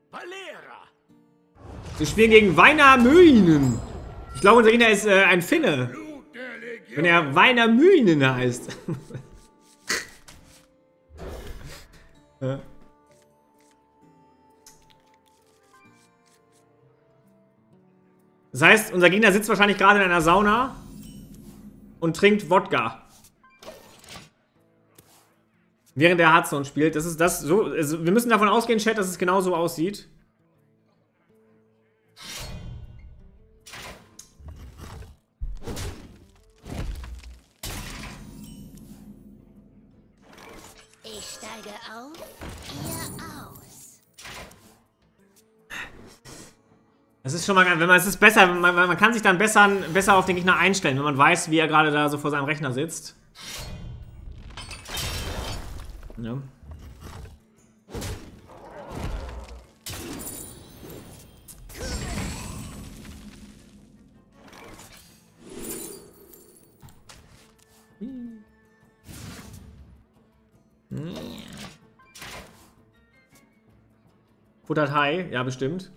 Wir spielen gegen Väinämöinen. Ich glaube, unser Gegner ist ein Finne. Wenn er Väinämöinen heißt. Ja. Das heißt, unser Gegner sitzt wahrscheinlich gerade in einer Sauna und trinkt Wodka. Während der Hearthstone spielt. Das ist das so. Also wir müssen davon ausgehen, Chat, dass es genau so aussieht. Ich steige auf, ihr aus. Das ist schon mal, wenn man, es ist besser, man kann sich dann besser auf den Gegner einstellen, wenn man weiß, wie er gerade da so vor seinem Rechner sitzt. Ja. Futtert Hai, ja bestimmt.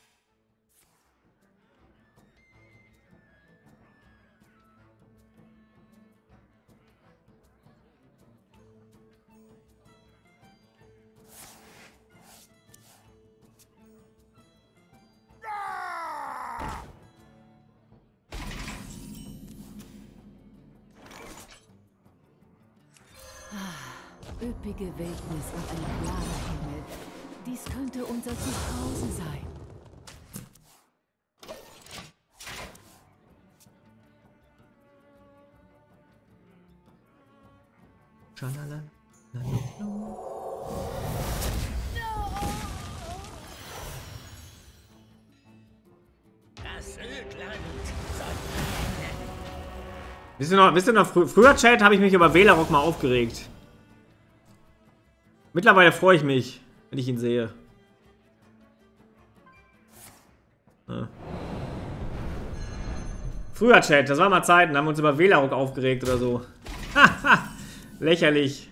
Üppige Wildnis und ein klarer Himmel. Dies könnte unser Zuhause sein. Schalala. Wisst ihr noch früher, Chat, habe ich mich über Wählerrock mal aufgeregt. Mittlerweile freue ich mich, wenn ich ihn sehe. Ja. Früher, Chat, das war mal Zeiten, da haben wir uns über Wählerrock aufgeregt oder so. Haha, lächerlich.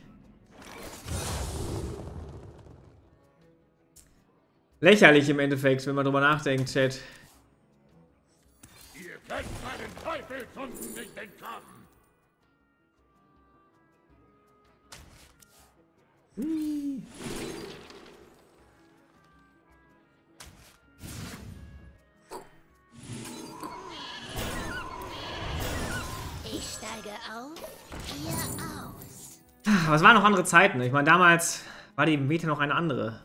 Lächerlich im Endeffekt, wenn man drüber nachdenkt, Chat. Ihr könnt meinen Teufelshunden nicht entkommen. Ich steige auf, ihr aus. Aber es waren noch andere Zeiten. Ich meine, damals war die Meta noch eine andere.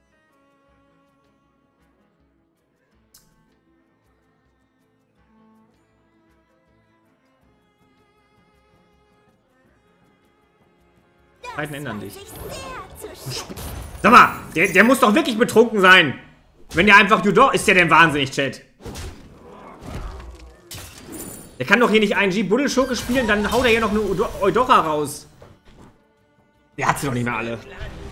Zeiten ändern dich. Sag mal, der muss doch wirklich betrunken sein. Wenn der einfach Judo ist, der denn wahnsinnig, Chat. Der kann doch hier nicht einen G-Buddelschurke spielen, dann haut er hier noch eine Eudora raus. Der hat sie doch nicht mehr alle.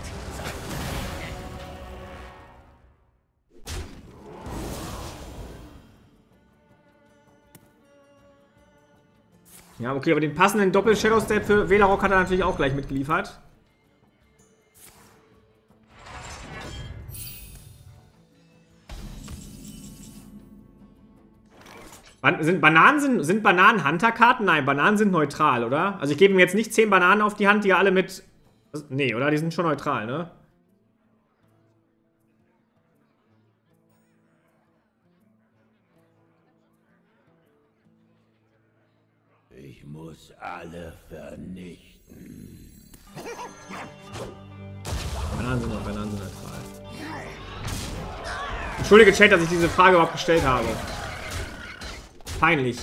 Ja, okay, aber den passenden Doppel-Shadow-Step für Wählerrock hat er natürlich auch gleich mitgeliefert. Sind Bananen Hunter-Karten? Nein, Bananen sind neutral, oder? Also ich gebe ihm jetzt nicht 10 Bananen auf die Hand, die ja alle mit... Nee, oder? Die sind schon neutral, ne? Ich muss alle vernichten. Bananen sind neutral. Entschuldige, Chat, dass ich diese Frage überhaupt gestellt habe. Peinlich.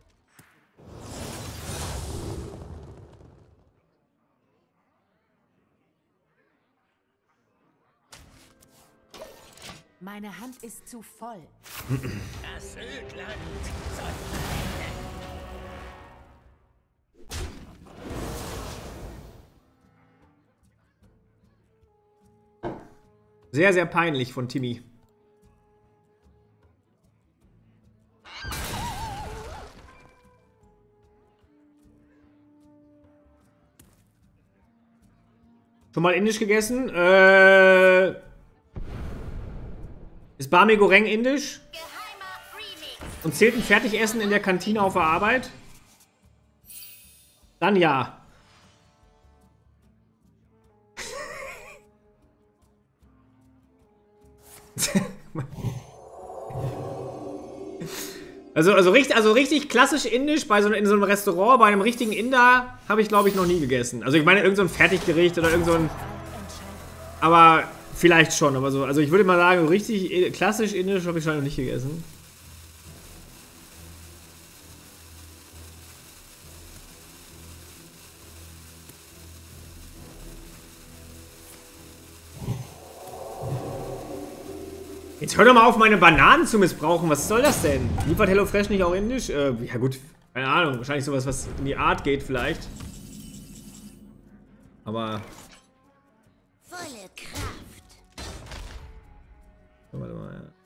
Meine Hand ist zu voll. Das Ödland soll Sehr, sehr peinlich von Timmy. Schon mal indisch gegessen? Ist Bami Goreng indisch? Geheimer Remix. Und zählt ein Fertigessen in der Kantine auf der Arbeit? Dann ja. Also richtig klassisch indisch in so einem Restaurant, bei einem richtigen Inder, habe ich, glaube ich, noch nie gegessen. Also ich meine, irgend so ein Fertiggericht oder irgend so ein... Aber vielleicht schon, aber so... Also ich würde mal sagen, so richtig klassisch indisch habe ich schon noch nicht gegessen. Jetzt hör doch mal auf, meine Bananen zu missbrauchen. Was soll das denn? Liefert HelloFresh nicht auch indisch? Ja gut, keine Ahnung. Wahrscheinlich sowas, was in die Art geht vielleicht. Aber... Volle Kraft. So, warte mal, ja.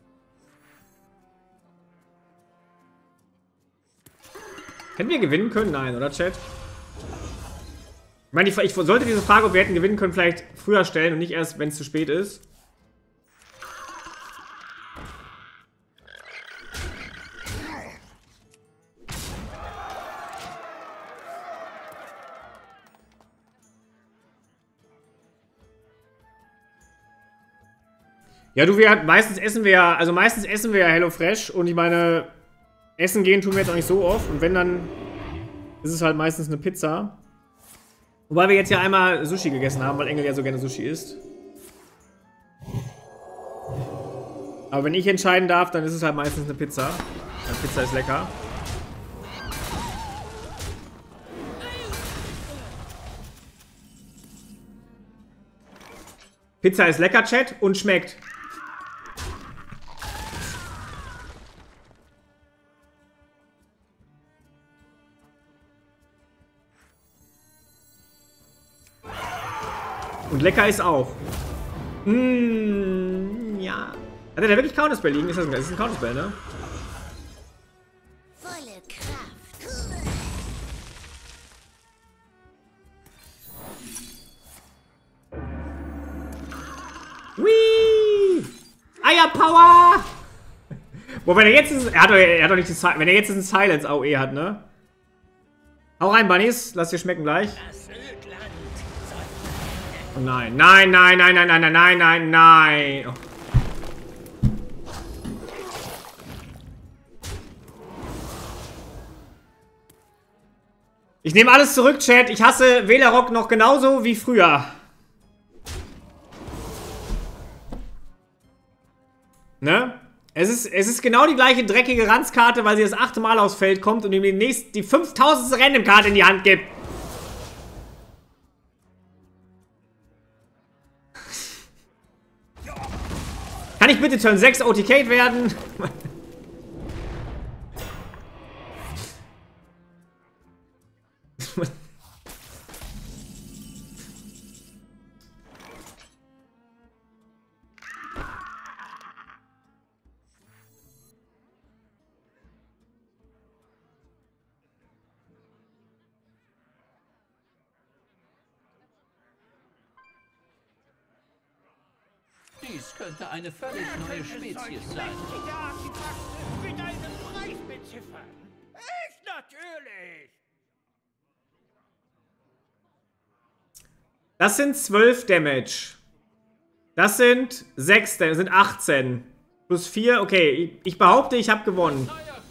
Hätten wir gewinnen können? Nein, oder Chat? Ich meine, ich sollte diese Frage, ob wir hätten gewinnen können, vielleicht früher stellen und nicht erst, wenn es zu spät ist. Ja, du, meistens essen wir ja HelloFresh und ich meine, essen gehen tun wir jetzt auch nicht so oft und wenn, dann ist es halt meistens eine Pizza. Wobei wir jetzt ja einmal Sushi gegessen haben, weil Engel ja so gerne Sushi isst. Aber wenn ich entscheiden darf, dann ist es halt meistens eine Pizza. Ja, Pizza ist lecker. Pizza ist lecker, Chat, und schmeckt. Und lecker ist auch. Ja. Hat er da wirklich Counterspell liegen? Das ist ein Counterspell, ne? Volle Kraft. Whee! Eierpower! Boah, wenn er jetzt ist, er hat doch nicht die, wenn er jetzt ein Silence AOE hat, ne? Hau rein, Bunnies, lass dir schmecken gleich. Oh nein, nein, nein, nein, nein, nein, nein, nein, nein, nein. Oh. Ich nehme alles zurück, Chat. Ich hasse Wählerrock noch genauso wie früher. Ne? Es ist genau die gleiche dreckige Ranzkarte, weil sie das 8. Mal aufs Feld kommt und ihm die 5000. Random-Karte in die Hand gibt. Kann ich bitte Turn 6 OTK'd werden? Dies könnte eine völlig neue Spezies sein. Mit einem Preis beziffern. Echt natürlich. Das sind 12 Damage. Das sind 6, das sind 18. Plus 4, okay. Ich behaupte, ich habe gewonnen.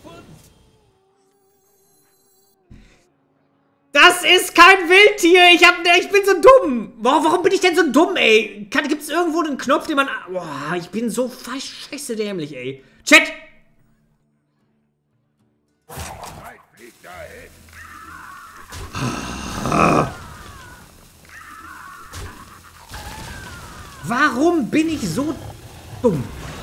Das ist kein Wildtier! Ich bin so dumm! Warum bin ich denn so dumm, ey? Gibt es irgendwo einen Knopf, den man... Boah, ich bin so scheiße dämlich, ey. Chat! Fliegt dahin. Warum bin ich so dumm?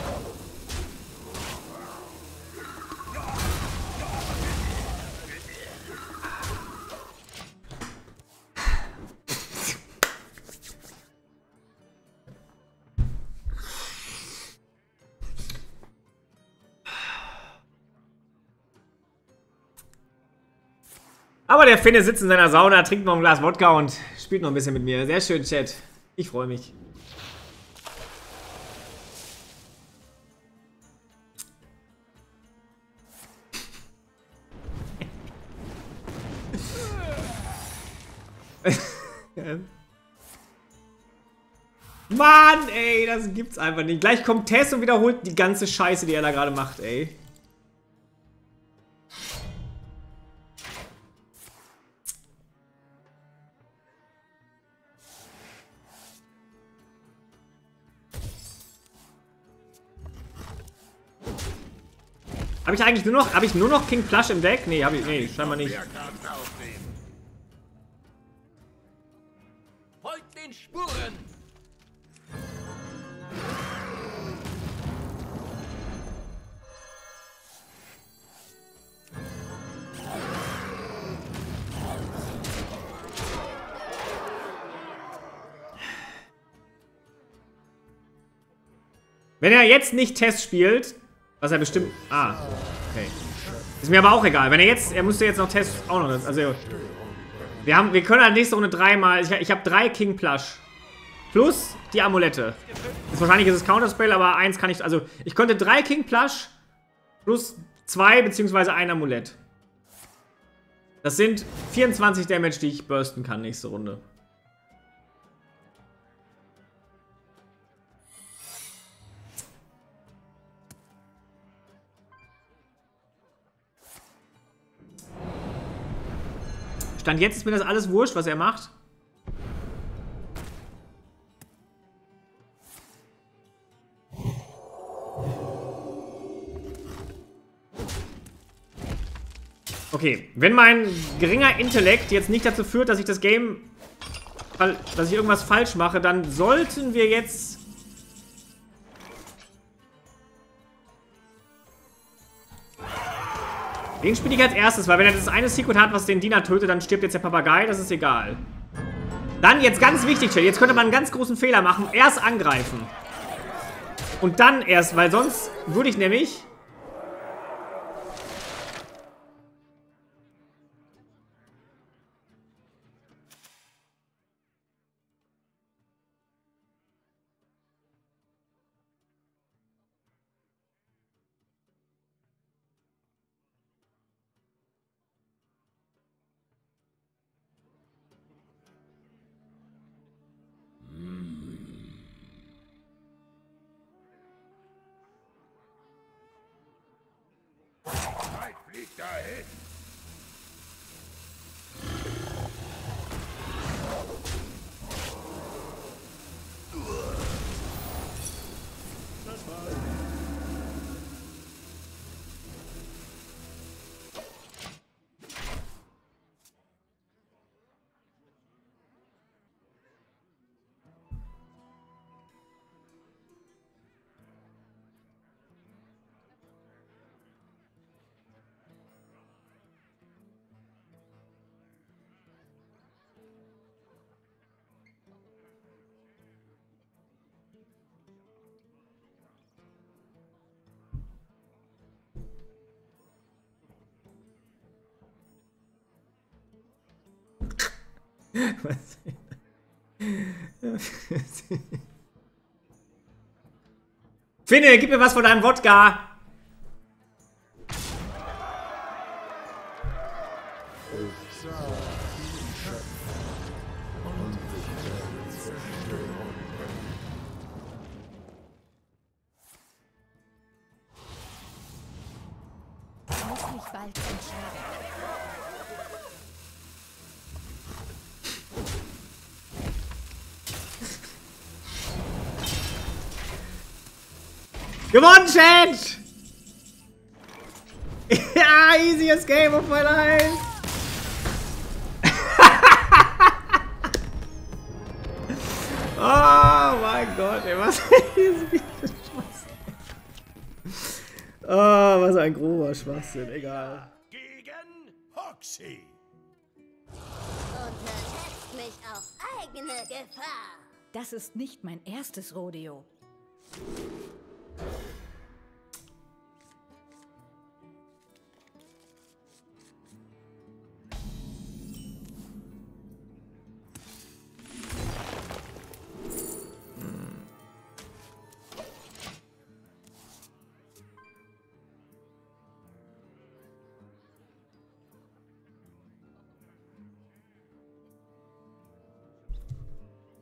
Aber der Finne sitzt in seiner Sauna, trinkt noch ein Glas Wodka und spielt noch ein bisschen mit mir. Sehr schön, Chat. Ich freue mich. Mann, ey, das gibt's einfach nicht. Gleich kommt Tess und wiederholt die ganze Scheiße, die er da gerade macht, ey. Habe ich eigentlich nur noch King Plush im Deck? Nee, nee, scheinbar nicht. Folgt den Spuren! Wenn er jetzt nicht Test spielt, was er bestimmt... Ah, okay. Ist mir aber auch egal. Wenn er jetzt... Er müsste jetzt noch Test auch noch... Also... Wir können halt nächste Runde dreimal... Ich habe 3 King Plush. Plus die Amulette. Wahrscheinlich ist es Counterspell, aber 1 kann ich... Also, ich könnte 3 King Plush plus 2 beziehungsweise 1 Amulett. Das sind 24 Damage, die ich bursten kann nächste Runde. Stand jetzt ist mir das alles wurscht, was er macht. Okay, wenn mein geringer Intellekt jetzt nicht dazu führt, dass ich das Game, dass ich irgendwas falsch mache, dann sollten wir jetzt... Den spiele ich als erstes, weil wenn er das eine Secret hat, was den Diener tötet, dann stirbt jetzt der Papagei, das ist egal. Dann jetzt ganz wichtig, Chat, jetzt könnte man einen ganz großen Fehler machen, erst angreifen. Und dann erst, weil sonst würde ich nämlich... Weit fliegt dahin. Was? Finne, gib mir was von deinem Wodka! Muss mich bald entscheiden. Gewonnen, Chat! Ja, easiest game of my life! Oh mein Gott, ey, was ist das Schwachsinn? Oh, was ein grober Schwachsinn, egal. Gegen Hoxie. Unterschätzt mich auf eigene Gefahr. Das ist nicht mein erstes Rodeo.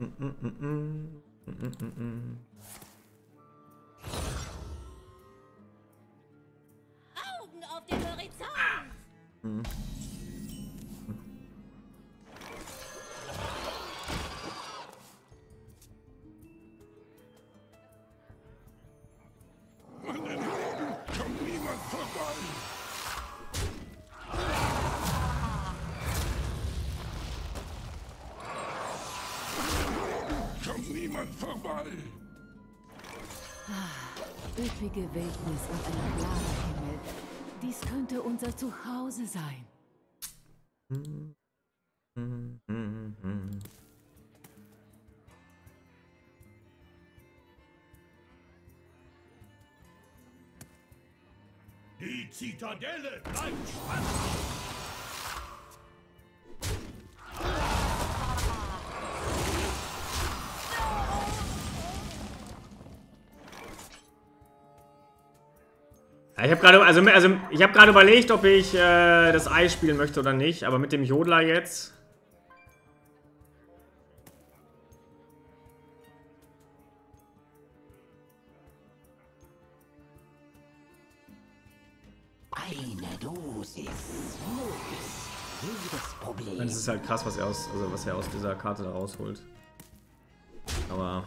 Augen auf den Horizont! Kommt niemand vorbei! Kommt niemand vorbei! Üppige Wildnis und ein klarer Himmel. Dies könnte unser Zuhause sein. Die Zitadelle bleibt spannend! Ja, ich habe gerade überlegt, ob ich das Ei spielen möchte oder nicht, aber mit dem Jodler jetzt. Eine Dosis löst jedes Problem. Das ist halt krass, was er aus dieser Karte da rausholt. Aber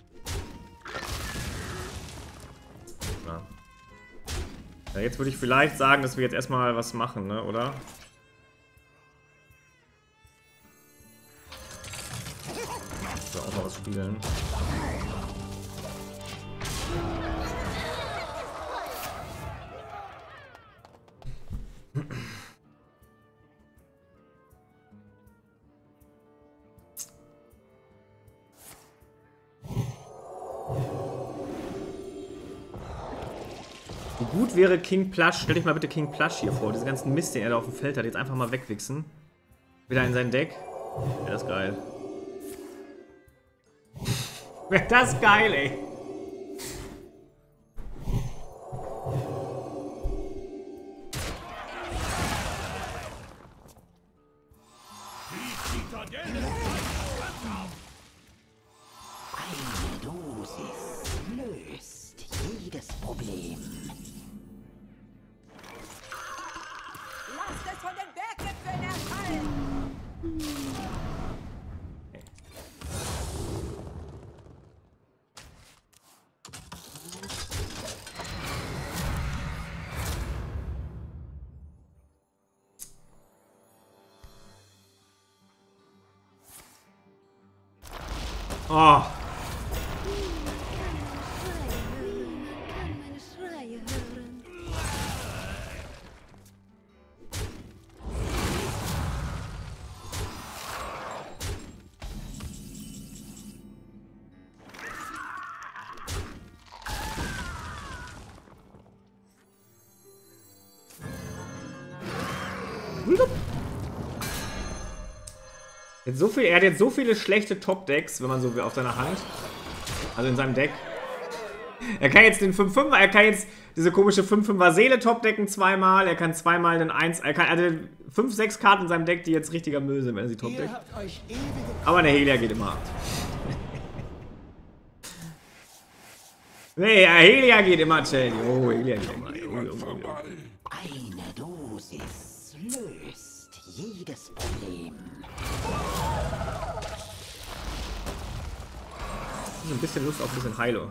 ja, jetzt würde ich vielleicht sagen, dass wir jetzt erstmal was machen, ne, oder? So, auch mal was spielen. Wie gut wäre King Plush? Stell dich mal bitte King Plush hier vor. Diese ganzen Mist, den er da auf dem Feld hat, jetzt einfach mal wegwichsen. Wieder in sein Deck. Wäre das geil. Wäre das geil, ey. Die Zitadelle bleibt spannend! Eine Dosis löst jedes Problem. Lasst es von den Berggipfeln erfallen! Oh. Kann meine Schreie hören. Er hat jetzt so viele schlechte Top-Decks, wenn man so will, auf seiner Hand. Also in seinem Deck. Er kann jetzt den 5-5er, er kann jetzt diese komische 5-5er Seele Top-Decken zweimal, er kann zweimal den 1, er kann also 5-6 Karten in seinem Deck, die jetzt richtiger Müll sind, wenn er sie Top-Deckt. Aber der Helia geht immer. Nee, Helia geht immer, Chat. Oh, Helia geht immer. Eine Dosis löst jedes Problem. Ich habe ein bisschen Lust auf ein bisschen Heilung.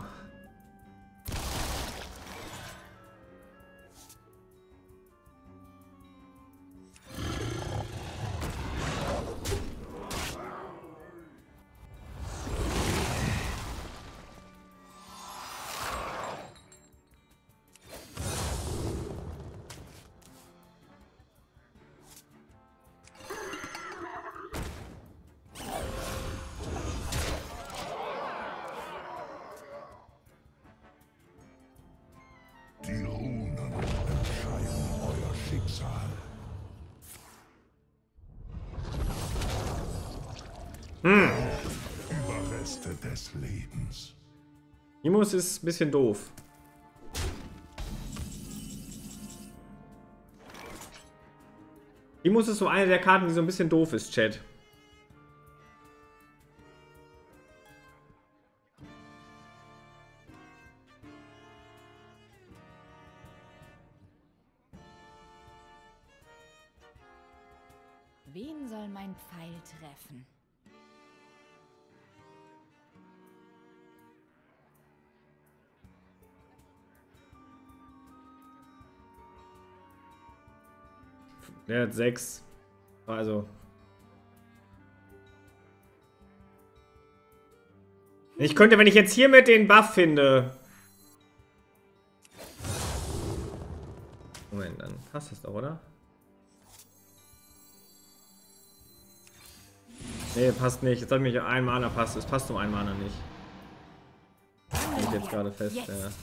Die Runen entscheiden euer Schicksal. Überreste des Lebens. Imus ist ein bisschen doof. Imus ist so eine der Karten, die so ein bisschen doof ist, Chat. Wen soll mein Pfeil treffen? Der hat 6. Also. Ich könnte, wenn ich jetzt hiermit den Buff finde. Moment, dann passt das doch, oder? Nee, passt nicht. Jetzt hat mich ein Mana passt. Es passt um ein Mana nicht. Bin ich jetzt gerade fest. Jetzt. Ja.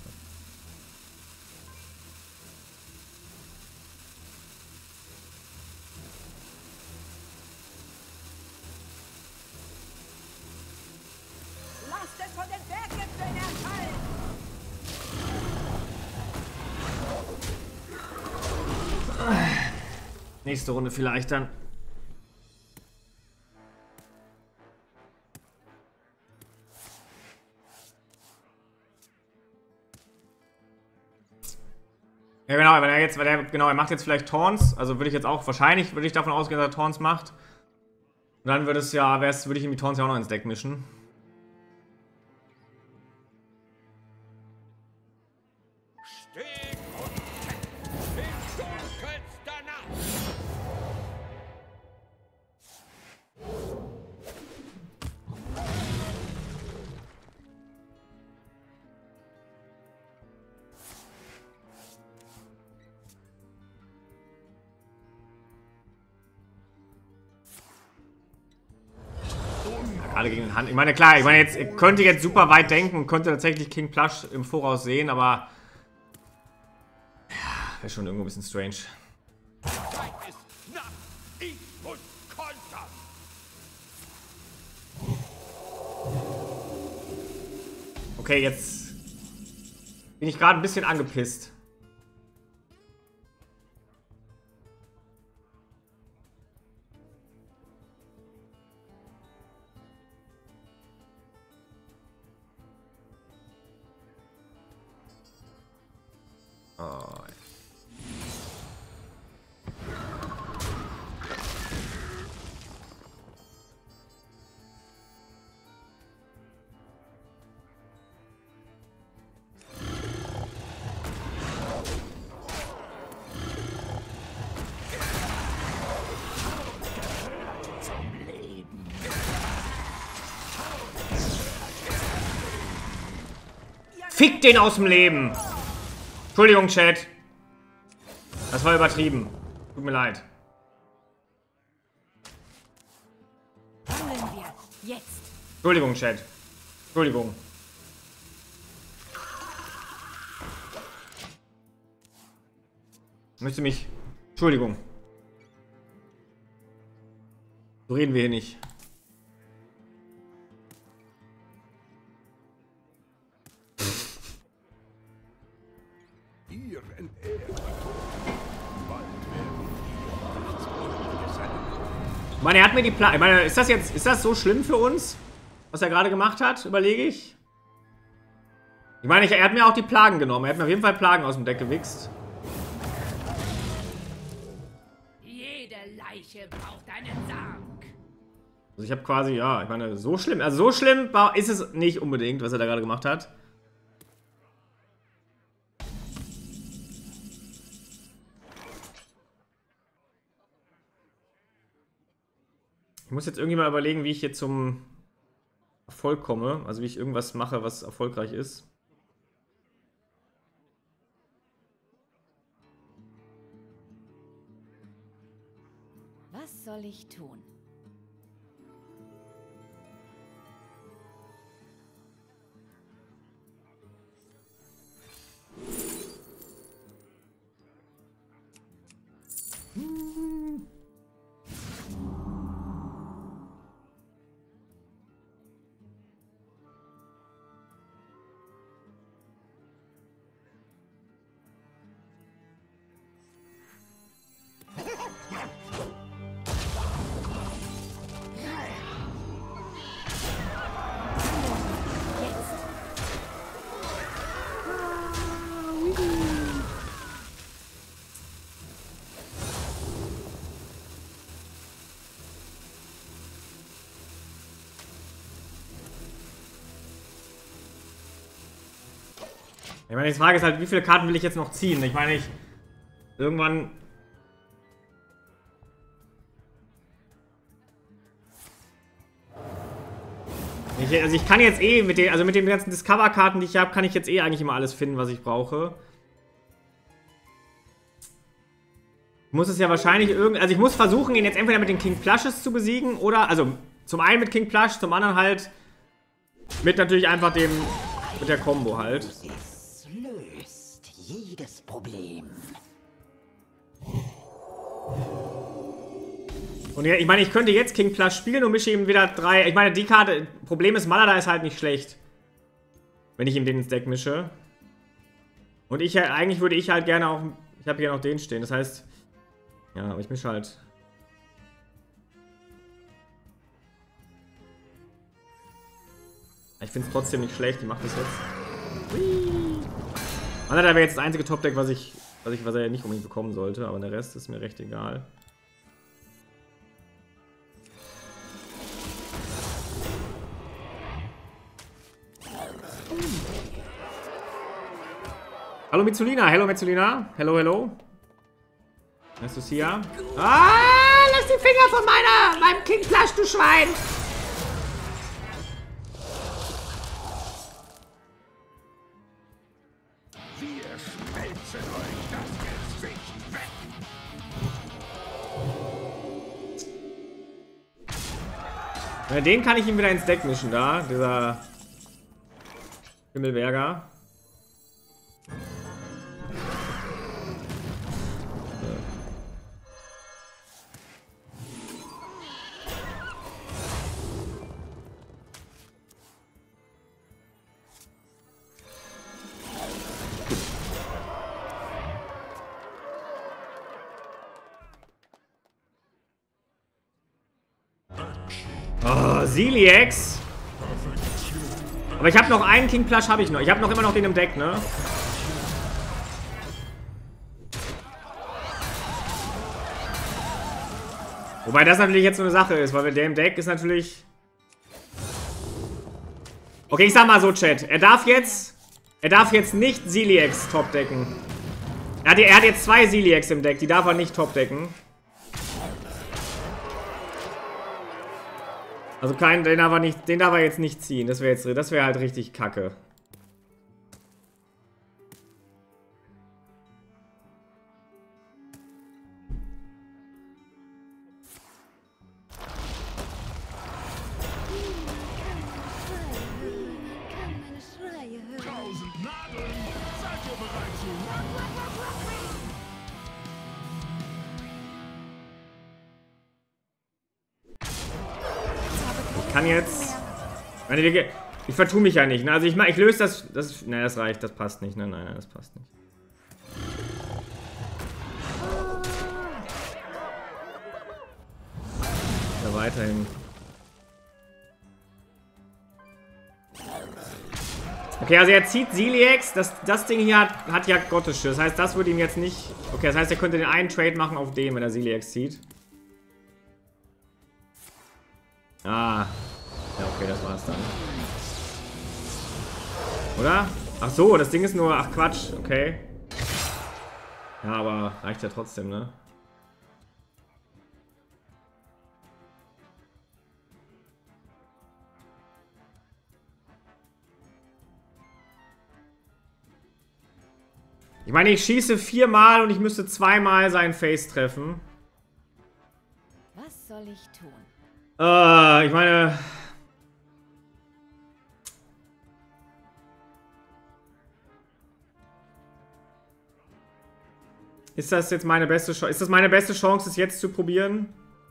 Lasst es von den Berggipfeln erfallen! Nächste Runde vielleicht dann. Ja genau, wenn er jetzt, er macht jetzt vielleicht Taunts, also würde ich jetzt auch, wahrscheinlich würde ich davon ausgehen, dass er Taunts macht. Und dann würde es ja, würde ich ihm die Taunts ja auch noch ins Deck mischen. Steg und Keck in dunkelster Nacht. Gerade gegen den Hand. Ich meine, klar, jetzt könnte jetzt super weit denken und könnte tatsächlich King Plush im Voraus sehen, aber ja, wäre schon irgendwo ein bisschen strange. Zeit ist Nacht. Ich muss kontern. Okay, jetzt bin ich gerade ein bisschen angepisst. Oh. Fick den aus dem Leben! Entschuldigung, Chat. Das war übertrieben. Tut mir leid. Handeln wir jetzt. Entschuldigung, Chat. Entschuldigung. Ich möchte mich... Entschuldigung. So reden wir hier nicht. Ihr entehrt die Toten. Bald werden wir nichts Unruhiges erleben. Ich meine, er hat mir die Plagen... Ich meine, ist das so schlimm für uns? Was er gerade gemacht hat? Überlege ich. Ich meine, er hat mir auch die Plagen genommen. Er hat mir auf jeden Fall Plagen aus dem Deck gewichst. Jede Leiche braucht einen Sarg. Also ich habe quasi, ja, ich meine, so schlimm. Also so schlimm ist es nicht unbedingt, was er da gerade gemacht hat. Ich muss jetzt irgendwie mal überlegen, wie ich hier zum Erfolg komme. Also wie ich irgendwas mache, was erfolgreich ist. Was soll ich tun? Ich meine, die Frage ist halt, wie viele Karten will ich jetzt noch ziehen? Ich meine, irgendwann... Also ich kann jetzt eh mit den ganzen Discover-Karten, die ich habe, kann ich jetzt eh eigentlich immer alles finden, was ich brauche. Ich muss es ja wahrscheinlich irgendwie... Also ich muss versuchen, ihn jetzt entweder mit den King Plushes zu besiegen oder... Also zum einen mit King Plush, zum anderen halt mit natürlich einfach dem... Mit der Combo halt. Dosis löst jedes Problem. Und ja, ich meine, ich könnte jetzt King Plush spielen und mische ihm wieder 3... Ich meine, die Karte... Problem ist, Malada ist halt nicht schlecht. Wenn ich ihm den ins Deck mische. Und eigentlich würde ich halt gerne auch... Ich habe hier noch den stehen, das heißt... Ja, aber ich mische halt... Ich finde es trotzdem nicht schlecht, die macht das jetzt. Hui. Malada wäre jetzt das einzige Top-Deck, was er nicht unbedingt bekommen sollte, aber der Rest ist mir recht egal. Hallo Mitsulina, hello Mitsulina. Hello, hello. Nice to see ya. Ah, lass die Finger von meinem King Plush, du Schwein. Wir schmelzen euch das Gesicht weg. Ja, den kann ich ihm wieder ins Deck mischen, da. Dieser Himmelberger. Oh, Ziliax. Aber ich habe noch einen King Plush, habe ich noch. Ich habe noch immer noch den im Deck, ne? Wobei das natürlich jetzt so eine Sache ist, weil der im Deck ist natürlich... Okay, ich sag mal so, Chat. Er darf jetzt nicht Ziliax topdecken. Er hat jetzt 2 Ziliax im Deck, die darf er nicht topdecken. Also den darf er jetzt nicht ziehen. Das wäre halt richtig kacke. Kann meine Schreie hören. 1000 Nadeln. Seid ihr bereit zu run? Ich kann jetzt... Ich vertue mich ja nicht. Ne? Also ich löse das... Nein, das reicht. Das passt nicht. Nein, das passt nicht. Ja, weiterhin. Okay, also er zieht Ziliax. Das Ding hier hat ja Gottesche. Das heißt, das würde ihm jetzt nicht... Okay, das heißt, er könnte den einen Trade machen auf dem, wenn er Ziliax zieht. Ah. Ja, okay, das war's dann. Oder? Ach so, das Ding ist nur... Ach, Quatsch. Okay. Ja, aber reicht ja trotzdem, ne? Ich meine, ich schieße 4-mal und ich müsste 2-mal seinen Face treffen. Was soll ich tun? Ich meine... Ist das jetzt meine beste Chance? Ist das meine beste Chance, es jetzt zu probieren?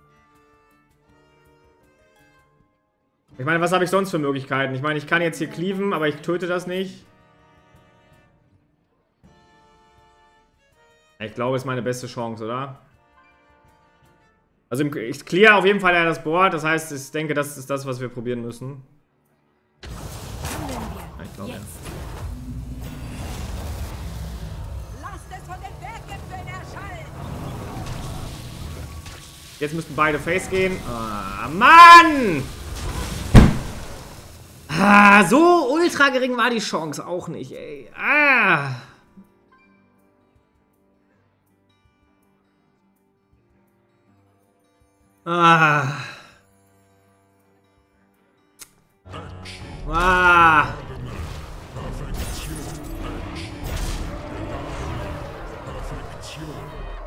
Ich meine, was habe ich sonst für Möglichkeiten? Ich meine, ich kann jetzt hier cleaven, aber ich töte das nicht. Ich glaube, es ist meine beste Chance, oder? Also ich clear auf jeden Fall ja das Board, das heißt, ich denke, das ist das, was wir probieren müssen. Ja, ich glaube, ja. Lasst es von den Berggipfeln erschallen! Jetzt müssten beide Face gehen. Ah, Mann! Ah, so ultra gering war die Chance auch nicht, ey. Ah. Ah. Ah. Perfektion.